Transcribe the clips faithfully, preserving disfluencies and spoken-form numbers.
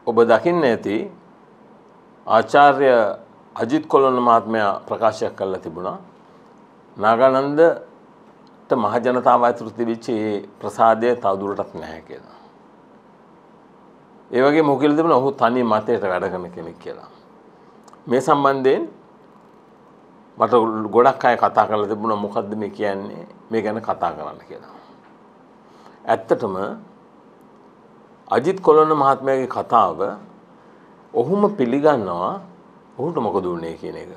ඔබ දකින්න ඇති ආචාර්ය අජිත් කොළොන්න මහත්මයා ප්‍රකාශයක් කළා තිබුණා නාගානන්දට මහ ජනතාව අතුරු තිබිච්ච මේ ප්‍රසාදය තවදුරටත් නැහැ කියලා. ඒ වගේම මොකද තිබුණා ඔහු තනි මතයට වැඩ කරන කෙනෙක් කියලා. මේ සම්බන්ධයෙන් මට ගොඩක් අය කතා කරලා තිබුණා මොකද්ද මේ කියන්නේ මේ ගැන කතා කරන්න කියලා. ඇත්තටම අජිත් කොළොන්න මහත්මයාගේ කතාව ඔහුම පිළිගන්නවා ඔහුට මොකද වුනේ කියන එක.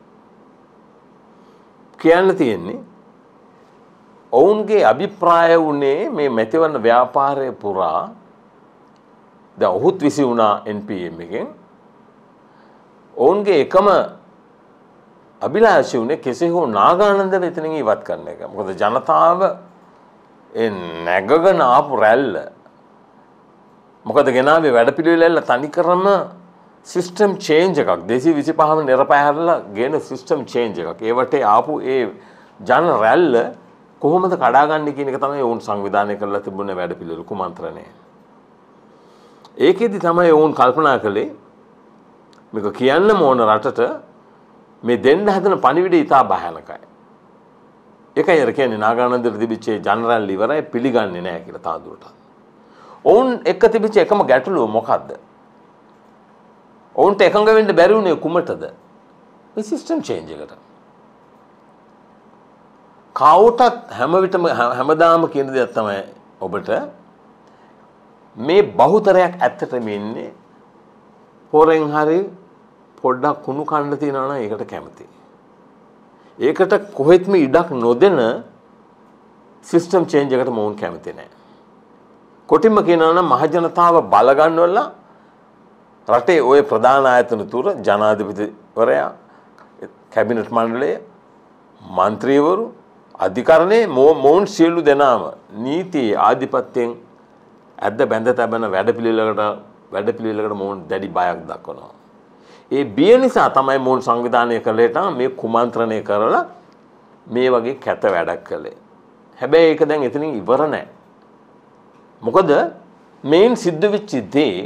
කියන්න තියෙන්නේ ඔවුන්ගේ අභිප්‍රාය වුණේ මේ මැතිවරණ ව්‍යාපාරය පුරා දැන් ඔහුත් විසි වුණා එන් පී එම් එකෙන් ඔවුන්ගේ එකම අභිලාෂය වුණේ කෙසේ හෝ නාගානන්දව එතනින් ඉවත් කරන එක. මොකද ජනතාව ඒ නැගගෙන ආපු රැල්ල මොකද ගෙනාවේ වැඩපිළිවෙල තනිකරම සිස්ටම් චේන්ජ් එකක් දෙසිය විසිපහම නිරපෑහැරලා ගේන සිස්ටම් චේන්ජ් එකක්. ඒවට ආපු ඒ ජන රැල්ල කොහොමද කඩාගන්නේ කියන එක තමයි වුන් සංවිධානය කරලා තිබුණේ වැඩපිළිවෙල කුමන්ත්‍රණය. ඒකෙදි තමයි වුන් කල්පනා කළේ මේක කියන්න ඕන රටට මේ දෙන්න හදන පණිවිඩය ඉතා භයානකයි. ඒකයි අර කියන්නේ නාගානන්දට තිබිච්ච ජනරල් ඉවරයි පිළිගන්නේ නැහැ කියලා තාදුරට. ඔවුන් එක්ක තිබිච්ච එකම ගැටලුව මොකද්ද? ඔවුන්ට එකඟ වෙන්න බැරි වුණේ කුමටද? මේ සිස්ටම් චේන්ජ් එකට. කවුටත් හැම විටම හැමදාම කියන දේ තමයි ඔබට මේ බහුතරයක් ඇත්තටම ඉන්නේ හොරෙන් හරි පොඩ්ඩක් කුණු කන්න තියනවා නම් ඒකට කැමතියි. ඒකට කොහෙත්ම ඉඩක් නොදෙන සිස්ටම් චේන්ජ් එකට මොවුන් කැමති නැහැ. කොටින්ම කියනවා නම් මහ ජනතාව බල ගන්නවලා රටේ ওই ප්‍රධාන ආයතන තුර ජනාධිපතිවරයා කැබිනට් මණ්ඩලය മന്ത്രിවරු අධිකරණයේ මොවුන් සියලු දෙනාම නීති ආධිපත්‍යයෙන් ඇද්ද බැඳ තබන වැඩපිළිවෙලකට වැඩපිළිවෙලකට මොවුන් දැඩි බයක් දක්වනවා. ඒ බිය නිසා තමයි මොවුන් සංවිධානය කළේට මේ කුමන්ත්‍රණය කරලා මේ වගේ කැත වැඩක් කළේ. හැබැයි ඒක දැන් එතනින් ඉවර නැහැ. මොකද මේන් සිද්ධ වෙච්ච දේ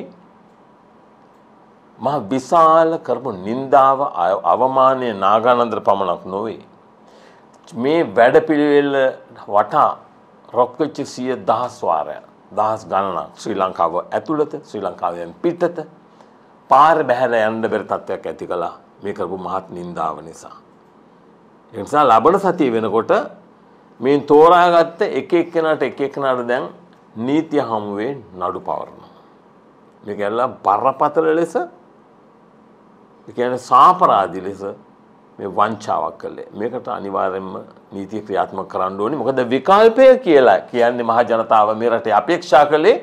මහ විශාල කරපු නින්දාව අවමානය නාගානන්දට පමණක් නොවේ. මේ වැඩපිළිවෙල වටා රොක් වෙච්ච සිය දහස් වාරයක් දහස් ගණනක් ශ්‍රී ලංකාව ඇතුළත ශ්‍රී ලංකාවෙන් පිටත පාර බැහැලා යන්න බැරි තත්ත්වයක් ඇති කළා මේ කරපු මහත් නින්දාව නිසා. ඒ නිසා ලබන සතිය වෙනකොට මේ තෝරාගත්ත එක එක්කෙනාට එක එක්කෙනාට දැන් නීතිය හමුවේ නඩු පවරනවා. මේක ඇල්ලා බරපතල ලෙස ඒ කියන්නේ සාපරාධි ලෙස මේ වංචාවක් කළේ. මේකට අනිවාර්යයෙන්ම නීතිය ක්‍රියාත්මක කරන්න ඕනේ. මොකද විකල්පය කියලා කියන්නේ මහ ජනතාව මේ රටේ අපේක්ෂා කළේ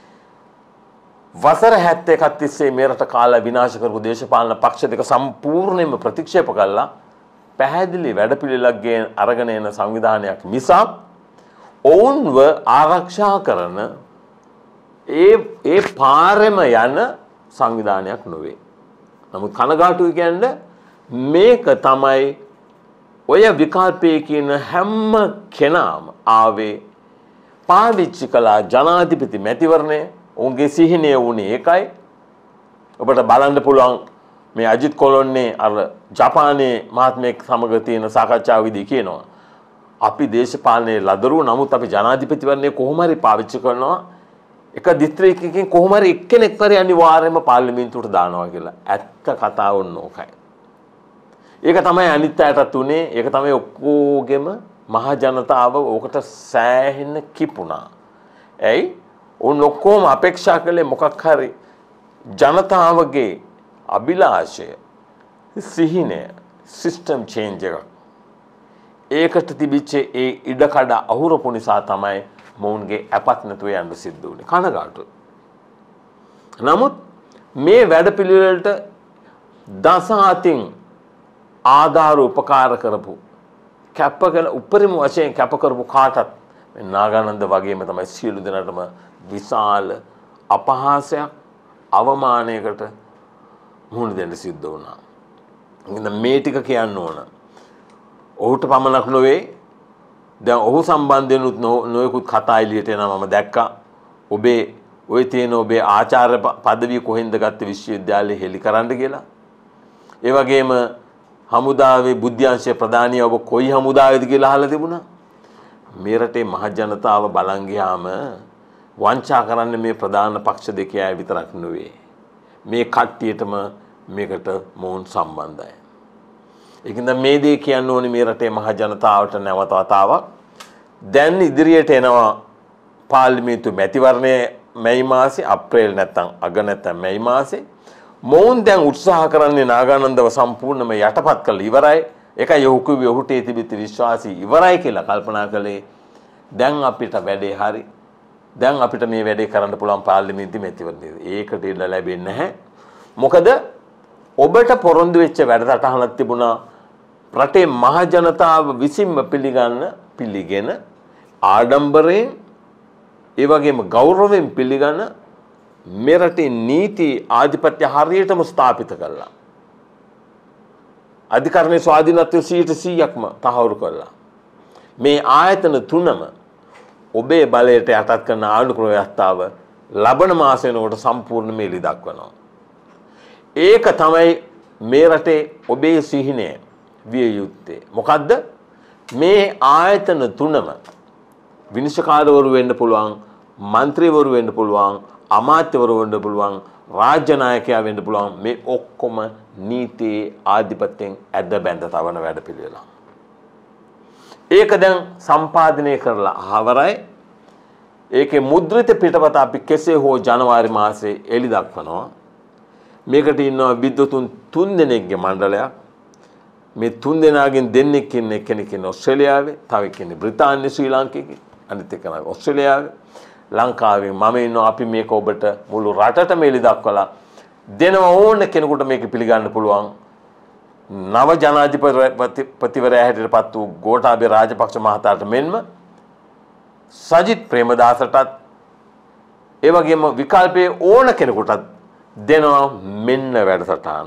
වසර හැත්තෑ එකක් තිස්සේ මේ රට කාලා විනාශ කරපු දේශපාලන පක්ෂ දෙක සම්පූර්ණයෙන්ම ප්‍රතික්ෂේප කළා. පැහැදිලි වැඩපිළිවෙලක් ගෙන අරගෙන එන සංවිධානයක් මිසක් ඔවුන්ව ආරක්ෂා කරන ඒ ඒ පාරෙම යන සංවිධානයක් නොවේ. නමුත් කනගාටුයි කියන්නේ මේක තමයි ඔය විකල්පයේ කියන හැම කෙනාම ආවේ පාවිච්චි කළා ජනාධිපති මැතිවරණය. උන්ගේ සිහිනය වුණේ ඒකයි. ඔබට බලන්න පුළුවන් මේ අජිත් කොළොන්නේ අර ජපානයේ මහත්මයෙක් සමග තියෙන සාකච්ඡාවේදී කියනවා අපි දේශපාලනයේ ලදරු නමුත් අපි ජනාධිපතිවරණය කොහොම හරි පාවිච්චි කරනවා එක දිස්ත්‍රික්කයකින් කොහොම හරි එක්කෙනෙක් හරි අනිවාර්යයෙන්ම පාර්ලිමේන්තුවට දානවා කියලා. ඇත්ත කතාව ඕකයි. ඒක තමයි අනිත් අයටත් උනේ. ඒක තමයි ඔක්කොගෙම මහ ජනතාව ඕකට සෑහෙන කිපුණා. ඇයි? උන් ඔක්කොම අපේක්ෂා කළේ මොකක් හරි ජනතාවගේ අභිලාෂය සිහිනය සිස්ටම් චේන්ජ් එකක්. ඒකට තිබිච්ච ඒ ඉඩකඩ අහුරපු නිසා තමයි මොවුන්ගේ අපත් නැතුව යන්න සිද්ධ වුණේ. කනගාටුයි. නමුත් මේ වැඩපිළිවෙලට දස අතින් ආධාර උපකාර කරපු කැප කළ උපරිම වශයෙන් කැප කරපු කාටත් මේ නාගානන්ද වගේම තමයි සියලු දෙනාටම විශාල අපහාසයක් අවමානයකට මුහුණ දෙන්න සිද්ධ වුණා. මේ ටික කියන්න ඕන. ඔහුට පමණක් නොවේ දැන් ඔහු සම්බන්ධයෙන් නොයෙකුත් කතා එළියට එනවා මම දැක්කා. ඔබේ ඔය තියෙන ඔබේ ආචාර්ය පදවිය කොහෙන්ද ගත්තේ විශ්වවිද්‍යාලේ හෙලි කරන්න කියලා. ඒ වගේම හමුදාවේ බුද්ධ්‍යංශයේ ප්‍රධානිය ඔබ කොයි හමුදාවේද කියලා අහලා තිබුණා. මේ රටේ මහ ජනතාව බලන් ගියාම වංචා කරන්නේ මේ ප්‍රධාන පක්ෂ දෙකේ අය විතරක් නෙවෙයි. මේ කට්ටියටම මේකට මොවුන් සම්බන්ධයි. ඒකින්ද මේ දේ කියන්න ඕනේ මේ රටේ මහ ජනතාවට නැවත වතාවක්. දැන් ඉදිරියට එනවා පාර්ලිමේන්තු මැතිවරණය මැයි මාසේ අප්‍රේල් නැත්නම් අග නැත්නම් මැයි මාසේ. මොවුන් දැන් උත්සාහ කරන්නේ නාගානන්දව සම්පූර්ණයෙන්ම යටපත් කරලා ඉවරයි. ඒකයි ඔහු කිව්වේ ඔහුට තිබිච්ච විශ්වාසය ඉවරයි කියලා කල්පනා කළේ. දැන් අපිට වැඩේ හරි. දැන් අපිට මේ වැඩේ කරන්න පුළුවන් පාර්ලිමේන්තු මැතිවරණය. ඒකට ඉඩ ලැබෙන්නේ නැහැ. මොකද ඔබට පොරොන්දු වෙච්ච වැඩසටහනක් තිබුණා රටේ මහ ජනතාව විසින්ම පිළිගන්න පිළිගෙන ආඩම්බරයෙන් ඒ වගේම ගෞරවයෙන් පිළිගන්න මේ රටේ නීති ආධිපත්‍ය හරියටම ස්ථාපිත කළා. අධිකරණයේ ස්වාධීනත්වය සීයට සීයක්ම තහවුරු කළා. මේ ආයතන තුනම ඔබේ බලයට යටත් කරන ආණ්ඩුක්‍රම ව්‍යවස්ථාව ලබන මාසෙ වෙනකොට සම්පූර්ණ මෙලි දක්වනවා. ඒක තමයි මේ රටේ ඔබේ සිහිනය විය යුත්තේ. මොකද්ද? මේ ආයතන තුනම විනිශ්චයකාරවරු වෙන්න පුළුවන්, മന്ത്രിවරු වෙන්න පුළුවන්, අමාත්‍යවරු වෙන්න පුළුවන්, රාජ්‍ය නායකයා වෙන්න පුළුවන්. මේ ඔක්කොම නීතියේ ආධිපත්‍යයෙන් ඇද බැඳ තවන වැඩපිළිවෙල. ඒක දැන් සම්පාදනය කරලා අවරයි. ඒකේ මුද්‍රිත පිටපත අපි කෙසේ හෝ ජනවාරි මාසයේ එළි දක්වනවා. මේකට ඉන්නවා විද්වතුන් තුන් දෙනෙක්ගේ මණ්ඩලයක්. මේ තුන් දෙනාගෙන් දෙන්නෙක් ඉන්නේ කෙනෙක් ඉන්නේ ඕස්ට්‍රේලියාවේ, තව කෙනෙක් ඉන්නේ බ්‍රිතාන්‍ය ශ්‍රී ලාංකිකයෙක්, අනිත් එක නයි ඕස්ට්‍රේලියාවේ. ලංකාවේ මම ඉන්නවා. අපි මේක ඔබට මුළු රටටම එළි දක්වලා දෙනවා. ඕන කෙනෙකුට මේක පිළිගන්න පුළුවන්. නව ජනාධිපතිවරයා හැටියට පත් වූ ගෝඨාභය රාජපක්ෂ මහතාට මෙන්ම සජිත් ප්‍රේමදාසටත් ඒ වගේම විකල්පයේ ඕන කෙනෙකුටත් දෙනවා මෙන්න වැඩසටහන.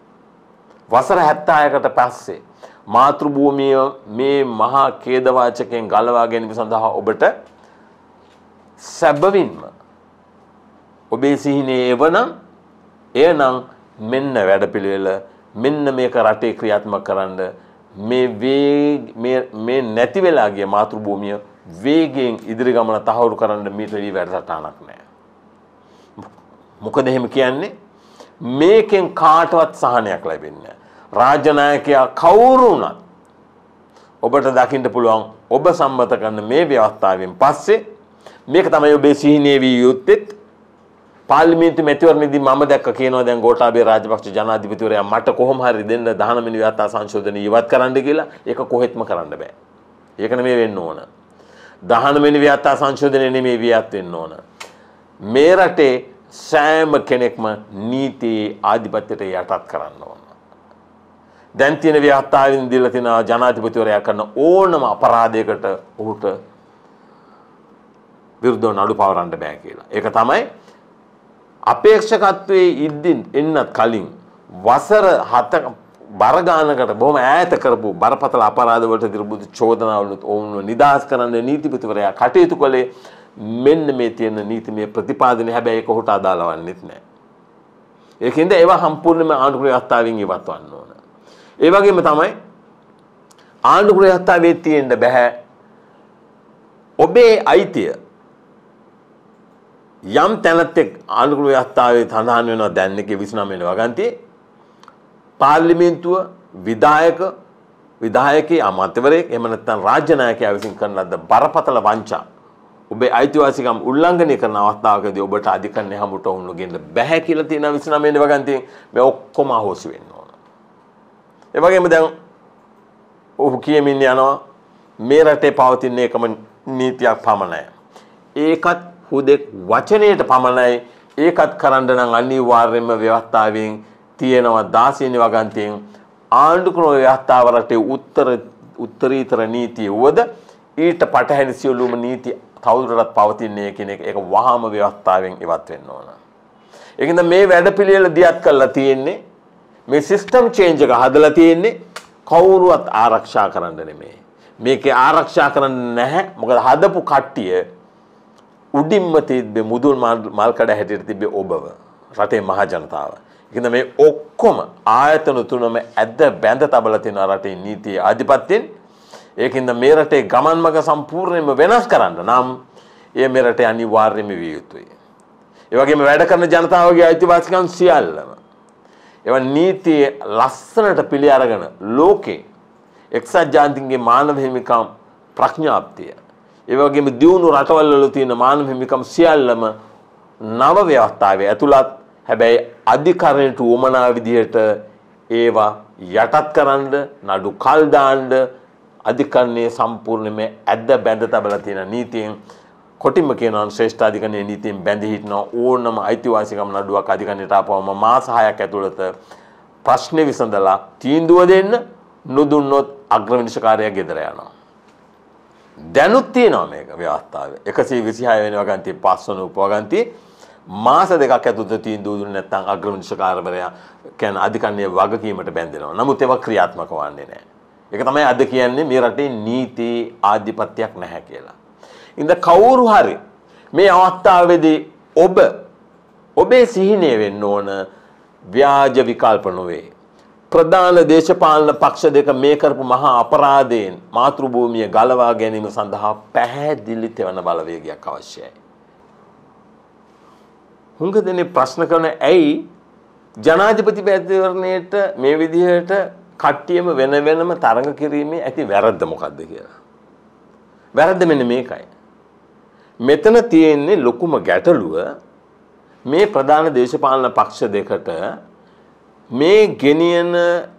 වසර හැත්තෑයකට පස්සේ මාතෘභූමිය මේ මහා ඛේදවාචකයෙන් ගලවා ගැනීම සඳහා ඔබට සැබවින්ම ඔබේ සිහිනේ එවනම් එනම් මෙන්න වැඩපිළිවෙල මෙන්න මේක රටේ ක්‍රියාත්මක කරන්න මේ මේ මේ නැති වෙලා ගිය මාතෘභූමිය වේගයෙන් ඉදිරි ගමන තහවුරු කරන්න මීට වැඩි වැඩසටහනක් නැහැ. මොකද එහෙම කියන්නේ මේකෙන් කාටවත් සහනයක් ලැබෙන්නේ නැහැ. රාජ්‍ය නායකයා කවුරු වුණත් ඔබට දකින්න පුළුවන් ඔබ සම්මත කරන මේ ව්‍යවස්ථාවෙන් පස්සේ මේක තමයි ඔබේ සිහිනේ විය යුත්තේ. පාර්ලිමේන්තු මැතිවරණයේදී මම දැක්ක කියනවා දැන් ගෝඨාභය රාජපක්ෂ ජනාධිපතිවරයා මට කොහොම හරි දෙන්න දහනව වෙනි ව්‍යවස්ථා සංශෝධනය ඉවත් කරන්න කියලා. ඒක කොහෙත්ම කරන්න බෑ. ඒක නෙමෙයි වෙන්න ඕන. දහනව වෙනි ව්‍යවස්ථා සංශෝධනය නෙමෙයි වියත් වෙන්න ඕන. මේ රටේ සෑම කෙනෙක්ම නීතියේ ආධිපත්‍යයට යටත් කරන්න ඕන. දැන් තියෙන ව්‍යවස්ථාවෙන් දීලා තියෙන ජනාධිපතිවරයා කරන ඕනම අපරාධයකට ඔහුට විරුද්ධව නඩු පවරන්න බෑ කියලා. ඒක තමයි අපේක්ෂකත්වයේ ඉද්දින් එන්නත් කලින් වසර හතක බර ගානකට බොහොම ඈත කරපු බරපතල අපරාධ වලට දිරපු චෝදනාවලුත් ඔවුන්ව නිදහස් කරන්න නීතිපතිවරයා කටයුතු කළේ මෙන්න මේ තියෙන නීතිමය ප්‍රතිපාදනය. හැබැයි ඒක ඔහුට අදාළ වන්නේත් නැහැ. ඒකින්ද ඒවා සම්පූර්ණයෙන්ම ආණ්ඩුක්‍රම ව්‍යවස්ථාවෙන් ඉවත් වන්න ඕන. ඒ වගේම තමයි ආණ්ඩුක්‍රම ව්‍යවස්ථාවේ තියෙන්න බෑ ඔබේ අයිතිය යම් තැනක් ආණ්ඩුක්‍රම ව්‍යවස්ථාවේ සඳහන් වෙනවා දැන් එකේ විසිනම වෙන වගන්තියේ පාර්ලිමේන්තුව විධායක විධායකී අමාත්‍යවරයෙක් එහෙම නැත්නම් රාජ්‍ය නායකයා විසින් කරන ලද බරපතල වංචා ඔබේ අයිතිවාසිකම් උල්ලංඝනය කරන අවස්ථාවකදී ඔබට අධිකරණය හමුට වුණු ගෙන්න බෑ කියලා තියෙන විසිනම වෙන වගන්තියෙන් මේ ඔක්කොම අහෝසි වෙන්න ඕන. ඒ වගේම දැන් ඔහු කියමින් යනවා මේ රටේ පවතින එකම නීතියක් පමණයි. ඒකත් හුදෙක් වචනයට පමණයි. ඒකත් කරන්න නම් අනිවාර්යයෙන්ම ව්‍යවස්ථාවෙන් තියෙනවා දාසීනි වගන්තියෙන් ආණ්ඩුක්‍රම ව්‍යවස්ථාව රටේ උත්තර උත්තරීතර නීතිය වද ඊට පටහැනි සියලුම නීති තවදුරටත් පවතින්නේ කියන එක ඒක වහාම ව්‍යවස්ථාවෙන් ඉවත් වෙන්න ඕන. ඒකින්ද මේ වැඩපිළිවෙල දියත් කරලා තියෙන්නේ මේ සිස්ටම් චේන්ජ් එක හදලා තියෙන්නේ කවුරුවත් ආරක්ෂා කරන්න නෙමෙයි. මේකේ ආරක්ෂා කරන්න නැහැ. මොකද හදපු කට්ටිය උඩින්ම තිබ්බේ මුදුන් මල් කඩ හැටියට තිබ්බේ ඔබව රටේ මහ ජනතාව. ඒකින්ද මේ ඔක්කොම ආයතන තුනම ඇද්ද බැඳ තබලා තියෙන රටේ නීතිය ආධිපත්‍යෙන්. ඒකින්ද මේ රටේ ගමන් මඟ සම්පූර්ණයෙන්ම වෙනස් කරන්න නම් ඒ මේ රටේ අනිවාර්යයෙන්ම විය යුතුයි. ඒ වගේම වැඩ කරන ජනතාවගේ අයිතිවාසිකම් සියල්ලම ඒවා නීතිය ලස්සනට පිළි අරගෙන ලෝකේ එක්සත් ජාතීන්ගේ මානව හිමිකම් ප්‍රඥාප්තිය ඒ වගේම දියුණු රටවල් වල තියෙන මානව හිමිකම් සියල්ලම නව ව්‍යවස්ථාවේ ඇතුළත් හැබැයි අධිකරණයට උවමනා විදිහට ඒවා යටත් කරන්න නඩු කල් දාන්න අධිකරණයේ සම්පූර්ණයෙන්ම ඇද්ද බැඳ තබලා තියෙන නීතියෙන් කොටින්ම කියනවා ශ්‍රේෂ්ඨ අධිකරණයේ නීතියෙන් බැඳී හිටන ඕනම අයිතිවාසිකම් නඩුවක් අධිකරණයට ආපුවම මාස හයක් ඇතුළත ප්‍රශ්නේ විසඳලා තීන්දුව දෙන්න නොදුන්නොත් අග්‍රවිනිශ්චයකාරයා ගෙදර යනවා. දැනුත් තියෙනවා මේක ව්‍යවස්ථාවේ. එකසිය විසිහය වෙනි වගන්තියේ පස්වන උපවගන්තියේ මාස දෙකක් ඇතුළත තීන්දුව දුන්නේ නැත්නම් අග්‍රවිනිශ්චයකාරවරයා කියන්නේ අධිකරණයේ වගකීමට බැඳෙනවා. නමුත් ඒවා ක්‍රියාත්මක වන්නේ නැහැ. ඒක තමයි අද කියන්නේ මේ රටේ නීති ආධිපත්‍යයක් නැහැ කියලා. ඉතින් කවුරු හරි මේ අවස්ථාවේදී ඔබ ඔබේ සිහිනය වෙන්න ඕන ව්‍යාජ විකල්ප නොවේ. ප්‍රධාන දේශපාලන පක්ෂ දෙක මේ කරපු මහා අපරාධයෙන් මාතෘභූමිය ගලවා ගැනීම සඳහා පැහැදිලි තෙවන බලවේගයක් අවශ්‍යයි. හුඟ දෙනේ ප්‍රශ්න කරන ඇයි ජනාධිපති මැතිවරණයට මේ විදිහට කට්ටියම වෙන වෙනම තරඟ කිරීමේ ඇති වැරද්ද මොකද්ද කියලා. වැරද්ද මෙන්න මේකයි. මෙතන තියෙන්නේ ලොකුම ගැටලුව මේ ප්‍රධාන දේශපාලන පක්ෂ දෙකට මේ ගෙනියන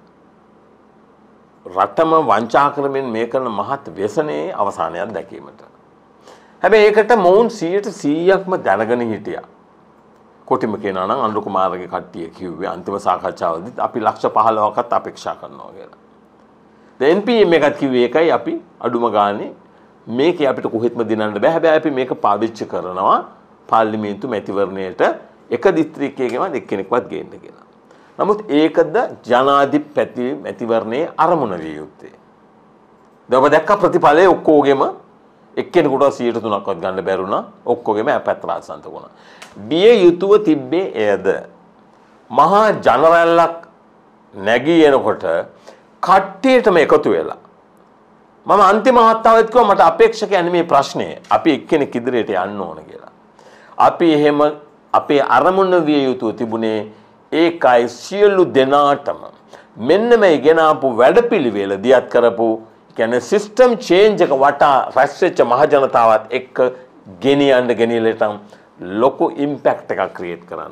රටම වංචා කරමින් මේ කරන මහත් ව්‍යසනයේ අවසානයක් දැකීමට. හැබැයි ඒකට මොවුන් සීයට සීයක්ම දැනගෙන හිටියා. කොටිම කියනවා නම් අනුර කුමාරගේ කට්ටිය කිව්වේ අන්තිම සාකච්ඡාවේදී අපි ලක්ෂ පහළොවකට අපේක්ෂා කරනවා කියලා. දැන් එන් පී එම් එකත් කිව්වේ ඒකයි අපි අඩුම ගානේ මේක අපිට කොහෙත්ම දිනන්න බෑ. හැබැයි අපි මේක පාවිච්චි කරනවා පාර්ලිමේන්තු මැතිවරණයට එක දිස්ත්‍රික්කයකම එක්කෙනෙක්වත් ගේන්න කියලා. නමුත් ඒකද ජනාධිපති මැතිවරණයේ අරමුණ විය යුත්තේ. දැන් ඔබ දැක්ක ප්‍රතිඵලයේ ඔක්කොගෙම එක්කෙනෙකුට සීයට තුනක්වත් ගන්න බැරුණා. ඔක්කොගෙම අපැත්ත රාජසන්ත වුණා. බිය යුතුව තිබ්බේ එයද මහා ජනරැල්ලක් නැගී එනකොට කට්ටියටම එකතු වෙලා මම අන්තිම අවස්ථාවේදී කිව්වා මට අපේක්ෂකයන් මේ ප්‍රශ්නේ අපි එක්කෙනෙක් ඉදිරියට යන්න ඕන කියලා. අපි එහෙම අපේ අරමුණ විය යුතුව තිබුණේ ඒකයි සියලු දෙනාටම මෙන්න මේ ඉගෙන ආපු වැඩපිළිවෙල දියත් කරපු කියන්නේ සිස්ටම් චේන්ජ් එක වටා රැස් වෙච්ච මහ ජනතාවත් එක්ක ගෙනියන්න ගෙනියලට ලොකු ඉම්පැක්ට් එකක් ක්‍රියේට් කරන්න.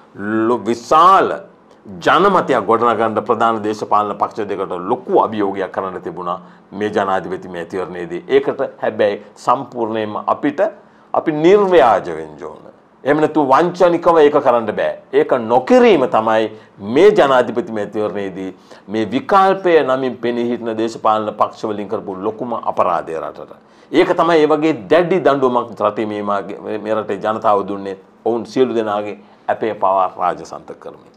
විශාල ජනමතයක් ගොඩනගන්න ප්‍රධාන දේශපාලන පක්ෂ දෙකට ලොකු අභියෝගයක් කරන්න තිබුණා මේ ජනාධිපති මැතිවරණයේදී. ඒකට හැබැයි සම්පූර්ණයෙන්ම අපිට අපි නිර්ව්‍යාජ වෙන්න ඕන. එහෙම නැතු වංචනිකව ඒක කරන්න බෑ. ඒක නොකිරීම තමයි මේ ජනාධිපති මැතිවරණයේදී මේ විකල්පය නමින් පෙනී හිටින දේශපාලන පක්ෂ වලින් කරපු ලොකුම අපරාධය රටට. ඒක තමයි ඒ වගේ දැඩි දඬුවමක් රටේ මේ මේ රටේ ජනතාව දුන්නේ. ඔවුන් සියලු දෙනාගේ අපේ පවා රාජසන්තක කරමින්.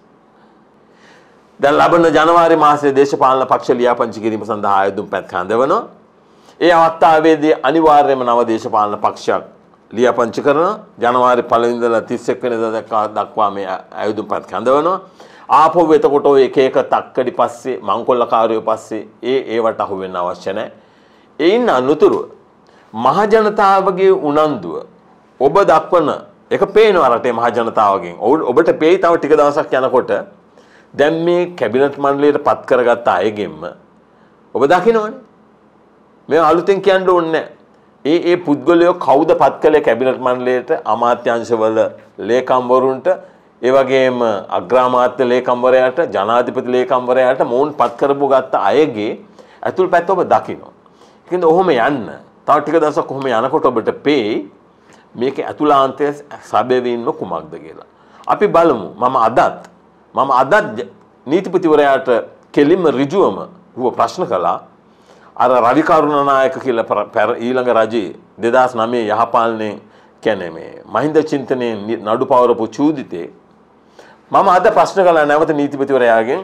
දැන් ලබන ජනවාරි මාසයේ දේශපාලන පක්ෂ ලියාපදිංචි කිරීම සඳහා ආයුධම් පැත් කඳවනවා. ඒ අවස්ථාවේදී අනිවාර්යයෙන්ම නව දේශපාලන පක්ෂයක් ලියාපදිංචි කරන ජනවාරි පළවෙනි ඉඳලා තිස් එක් වෙනිදා දක්වා මේ ආයුධම් පැත් කඳවනවා. ආපහු එතකොට ඔය එක එක තක්කඩි පස්සේ මංකොල්ලකාරයෝ පස්සේ ඒ ඒවට අහු වෙන්න අවශ්‍ය නැහැ. ඒින් අනුතුරුව මහ ජනතාවගේ උනන්දුව ඔබ දක්වන එක පේනවා රටේ මහ ජනතාවගෙන්. ඔබට පේයි තව ටික දවසක් යනකොට දැන් මේ කැබිනට් මණ්ඩලයට පත් කරගත්ත අයගෙන්ම ඔබ දකින්නවනේ. මේ අලුතෙන් කියන්න ඕනේ ඒ ඒ පුද්ගලයෝ කවුද පත් කළේ කැබිනට් මණ්ඩලයට අමාත්‍යාංශවල ලේකම්වරුන්ට ඒ වගේම අග්‍රාමාත්‍ය ලේකම්වරයාට ජනාධිපති ලේකම්වරයාට මොවුන් පත් කරපු ගත්ත අයගේ අතුල් පැත්ත ඔබ දකිනවා. ඒකින්ද ඔහොම යන්න තව ටික දවසක් කොහොම යනකොට ඔබට පේයි මේකේ අතුලාන්තය සැබවින්ම කුමක්ද කියලා. අපි බලමු. මම අදත් මම අදත් නීතිපතිවරයාට කෙලින්ම ඍජුවම ඌව ප්‍රශ්න කළා. අර රවි කරුණානායක කියලා ඊළඟ රජයේ දෙදාස් නවය යහපාලනයේ කියන්නේ මේ මහින්ද චින්තනයේ නඩු පවරපු චූදිතේ මම අද ප්‍රශ්න කළා නැවත නීතිපතිවරයාගෙන්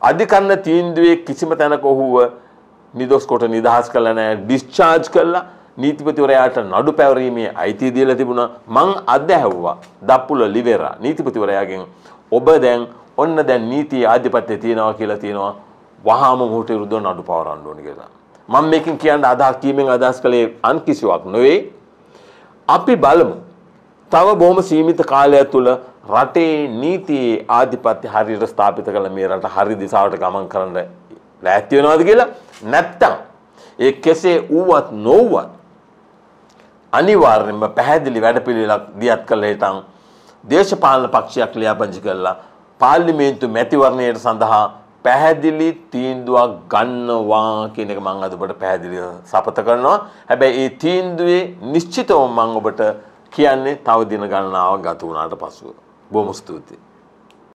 අධිකරණ තීන්දුවේ කිසිම තැනක ඔහුව නිදොස් කොට නිදහස් කළා නැහැ ඩිස්චාර්ජ් කළා නීතිපතිවරයාට නඩු පැවරීමේ අයිතිය දීලා තිබුණා. මං අත්දැහැව්වා දප්පුල ලිවෙරා නීතිපතිවරයාගෙන් ඔබ දැන් ඔන්න දැන් නීතියේ ආධිපත්‍යය තියෙනවා කියලා තියෙනවා. වහාම මොහොත විරුද්ධව නඩු පවරන්න ඕනේ කියලා. මම මේකෙන් කියන්න අදහස් කීමෙන් අදහස් කළේ අන් කිසිවක් නෙවෙයි. අපි බලමු. තව බොහොම සීමිත කාලයක් තුල රටේ නීතියේ ආධිපත්‍ය හරියට ස්ථාපිත කළ මේ රට හරි දිශාවට ගමන් කරන්න ලෑස්ති වෙනවද කියලා. නැත්තම් ඒ කෙසේ වුවත් නොවුවත් අනිවාර්යෙන්ම පැහැදිලි වැඩපිළිවෙලක් දියත් කළ හිටන් දේශපාලන පක්ෂයක් ලියාපදිංචි කළා පාර්ලිමේන්තු මැතිවරණයට සඳහා පැහැදිලි තීන්දුවක් ගන්නවා කියන එක මම අද ඔබට පැහැදිලිව සපත කරනවා. හැබැයි ඒ තීන්දුවේ නිශ්චිතව මම ඔබට කියන්නේ තව දින ගණනාවක් ගත වුණාට පසුව. බොහොම ස්තුතියි.